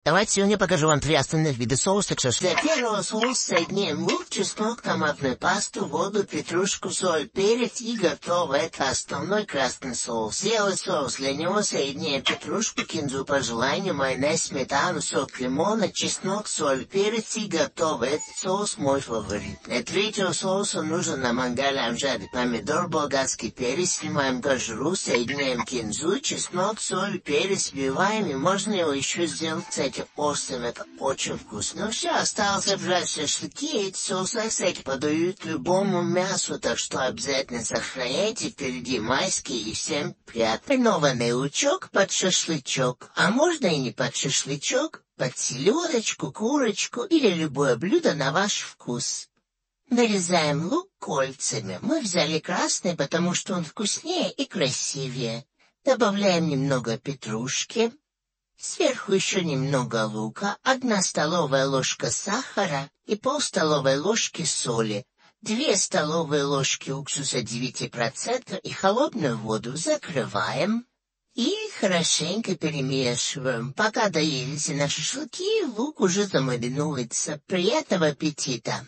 Давайте сегодня покажу вам 3 основных вида соуса к шашлыку. Для первого соуса соединяем лук, чеснок, томатную пасту, воду, петрушку, соль, перец и готово. Это основной красный соус. Белый соус. Для него соединяем петрушку, кинзу по желанию, майонез, сметану, сок лимона, чеснок, соль, перец и готово. Этот соус мой фаворит. Для третьего соуса нужно на мангале обжарить помидор, болгарский перец, снимаем кожуру, соединяем кинзу, чеснок, соль, перец, вбиваем, и можно его еще сделать с этим острым, это очень вкусно. Ну все, осталось обжарить шашлыки, эти соусы, кстати, подают любому мясу, так что обязательно сохраняйте, впереди майские, и всем приятно. Маринованный лучок под шашлычок, а можно и не под шашлычок, под селедочку, курочку или любое блюдо на ваш вкус. Нарезаем лук кольцами. Мы взяли красный, потому что он вкуснее и красивее. Добавляем немного петрушки. Сверху еще немного лука, 1 столовая ложка сахара и пол столовой ложки соли, 2 столовые ложки уксуса 9% и холодную воду. Закрываем и хорошенько перемешиваем. Пока доедете на шашлыки, лук уже замаринуется. Приятного аппетита!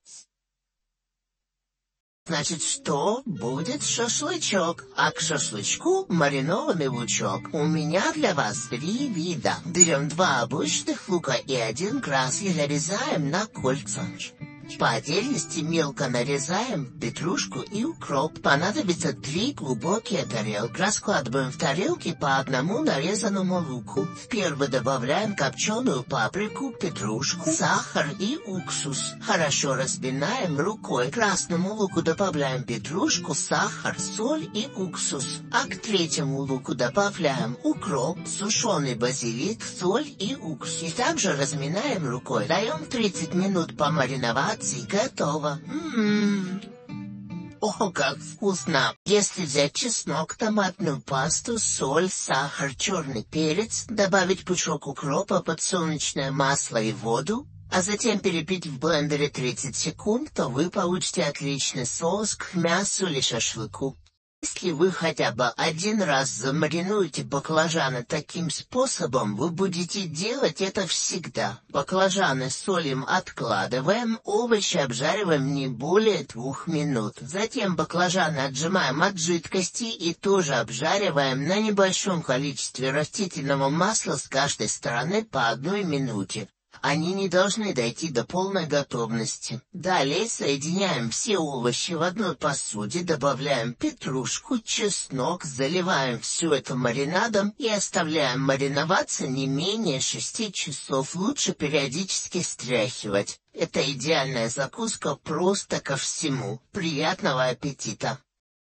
Значит, что будет шашлычок? А к шашлычку маринованный лучок. У меня для вас 3 вида. Берем 2 обычных лука и 1 красный и нарезаем на кольца. По отдельности мелко нарезаем петрушку и укроп. Понадобится 3 глубокие тарелки. Раскладываем в тарелки по 1 нарезанному луку. В первый добавляем копченую паприку, петрушку, сахар и уксус. Хорошо разбиваем рукой. К красному луку добавляем петрушку, сахар, соль и уксус. А к третьему луку добавляем укроп, сушеный базилик, соль и уксус. И также разминаем рукой. Даем 30 минут помариновать. И готово. О, как вкусно! Если взять чеснок, томатную пасту, соль, сахар, черный перец, добавить пучок укропа, подсолнечное масло и воду, а затем перебить в блендере 30 секунд, то вы получите отличный соус к мясу или шашлыку. Если вы хотя бы 1 раз замаринуете баклажаны таким способом, вы будете делать это всегда. Баклажаны солим, откладываем, овощи обжариваем не более 2 минут. Затем баклажаны отжимаем от жидкости и тоже обжариваем на небольшом количестве растительного масла с каждой стороны по 1 минуте. Они не должны дойти до полной готовности. Далее соединяем все овощи в одной посуде, добавляем петрушку, чеснок, заливаем все это маринадом и оставляем мариноваться не менее 6 часов. Лучше периодически стряхивать. Это идеальная закуска просто ко всему. Приятного аппетита!